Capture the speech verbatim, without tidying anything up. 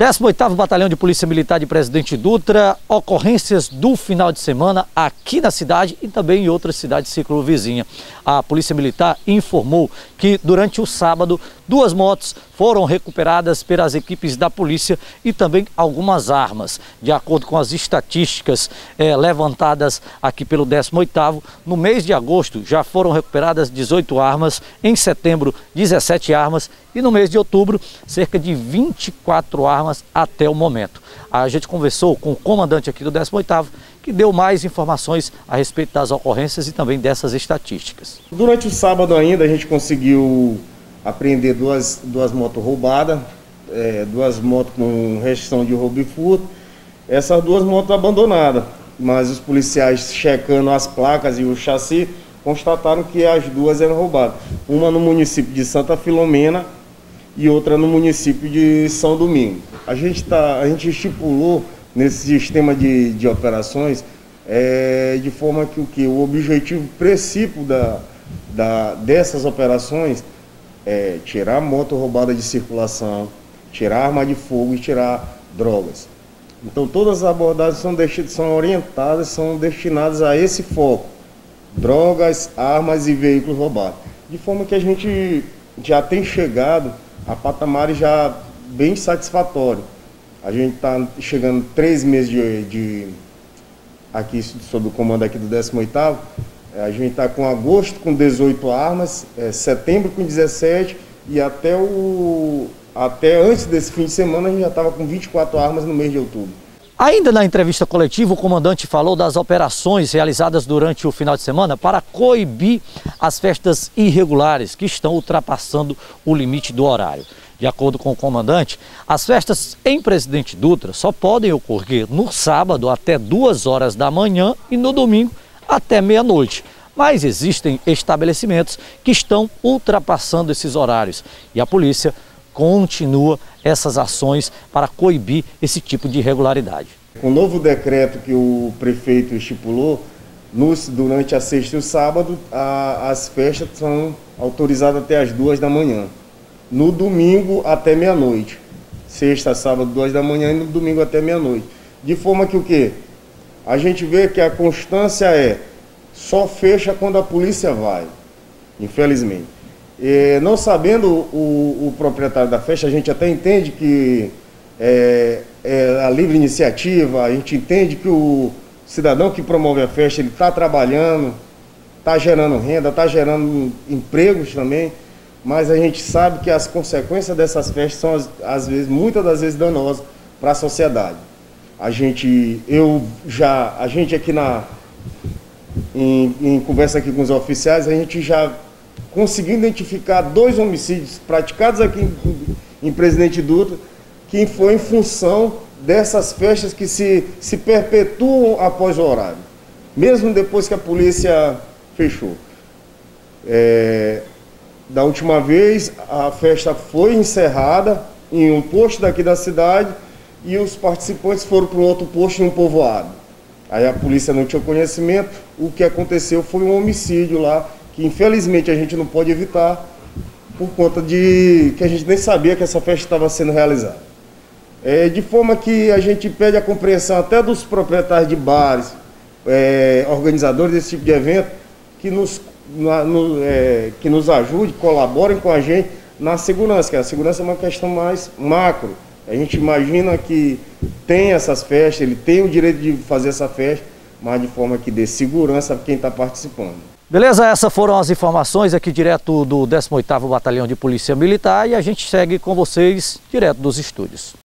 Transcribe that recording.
décimo oitavo Batalhão de Polícia Militar de Presidente Dutra, ocorrências do final de semana aqui na cidade e também em outras cidades circunvizinhas. A Polícia Militar informou que durante o sábado duas motos foram recuperadas pelas equipes da polícia e também algumas armas. De acordo com as estatísticas eh, levantadas aqui pelo décimo oitavo, no mês de agosto já foram recuperadas dezoito armas, em setembro dezessete armas e no mês de outubro cerca de vinte e quatro armas até o momento. A gente conversou com o comandante aqui do décimo oitavo, que deu mais informações a respeito das ocorrências e também dessas estatísticas. Durante o sábado ainda a gente conseguiu apreender duas, duas motos roubadas, é, duas motos com restrição de roubo e furto, essas duas motos abandonadas, mas os policiais checando as placas e o chassi constataram que as duas eram roubadas, uma no município de Santa Filomena e outra no município de São Domingo. A gente, tá, a gente estipulou nesse sistema de, de operações é, de forma que o, que o objetivo princípio da, da, dessas operações é tirar a moto roubada de circulação, tirar arma de fogo e tirar drogas. Então todas as abordagens são, são orientadas, são destinadas a esse foco: drogas, armas e veículos roubados. De forma que a gente já tem chegado a patamares já bem satisfatórios. A gente está chegando três meses de, de aqui sob o comando aqui do décimo oitavo. A gente está com agosto com dezoito armas, é, setembro com dezessete e até, o, até antes desse fim de semana a gente já estava com vinte e quatro armas no mês de outubro. Ainda na entrevista coletiva, o comandante falou das operações realizadas durante o final de semana para coibir as festas irregulares que estão ultrapassando o limite do horário. De acordo com o comandante, as festas em Presidente Dutra só podem ocorrer no sábado até duas horas da manhã e no domingo até meia-noite. Mas existem estabelecimentos que estão ultrapassando esses horários e a polícia continua essas ações para coibir esse tipo de irregularidade. Com o novo decreto que o prefeito estipulou, nos, durante a sexta e o sábado, a, as festas são autorizadas até as duas da manhã. No domingo até meia-noite. Sexta, sábado, duas da manhã e no domingo até meia-noite. De forma que o quê? A gente vê que a constância é só fecha quando a polícia vai, infelizmente. E, não sabendo o, o proprietário da festa, a gente até entende que é, é a livre iniciativa, a gente entende que o cidadão que promove a festa, ele está trabalhando, está gerando renda, está gerando empregos também, mas a gente sabe que as consequências dessas festas são, às vezes, muitas das vezes danosas para a sociedade. A gente, eu já, a gente aqui na, em, em conversa aqui com os oficiais, a gente já conseguiu identificar dois homicídios praticados aqui em, em Presidente Dutra, que foi em função dessas festas que se, se perpetuam após o horário, mesmo depois que a polícia fechou. É, da última vez, a festa foi encerrada em um posto daqui da cidade e os participantes foram para um outro posto em um povoado. Aí a polícia não tinha conhecimento, o que aconteceu foi um homicídio lá, que infelizmente a gente não pode evitar, por conta de que a gente nem sabia que essa festa estava sendo realizada. É, de forma que a gente pede a compreensão até dos proprietários de bares, é, organizadores desse tipo de evento, que nos, na, no, é, que nos ajude, colaborem com a gente na segurança, que a segurança é uma questão mais macro. A gente imagina que tem essas festas, ele tem o direito de fazer essa festa, mas de forma que dê segurança para quem está participando. Beleza, essas foram as informações aqui direto do décimo oitavo Batalhão de Polícia Militar e a gente segue com vocês direto dos estúdios.